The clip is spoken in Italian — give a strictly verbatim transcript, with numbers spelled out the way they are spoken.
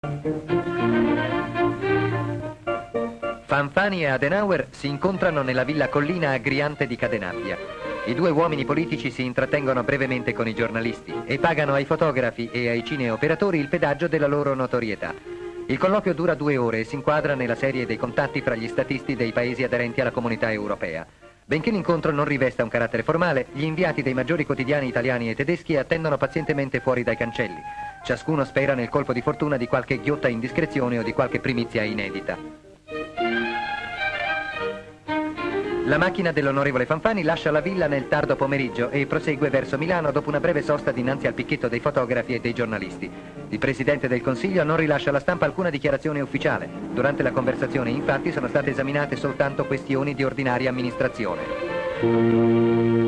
Fanfani e Adenauer si incontrano nella Villa Collina Agriante di Cadenabbia. I due uomini politici si intrattengono brevemente con i giornalisti e pagano ai fotografi e ai cineoperatori il pedaggio della loro notorietà. Il colloquio dura due ore e si inquadra nella serie dei contatti fra gli statisti dei paesi aderenti alla Comunità Europea. Benché l'incontro non rivesta un carattere formale, gli inviati dei maggiori quotidiani italiani e tedeschi attendono pazientemente fuori dai cancelli. Ciascuno spera nel colpo di fortuna di qualche ghiotta indiscrezione o di qualche primizia inedita. La macchina dell'onorevole Fanfani lascia la villa nel tardo pomeriggio e prosegue verso Milano dopo una breve sosta dinanzi al picchetto dei fotografi e dei giornalisti. Il Presidente del Consiglio non rilascia alla stampa alcuna dichiarazione ufficiale. Durante la conversazione, infatti, sono state esaminate soltanto questioni di ordinaria amministrazione.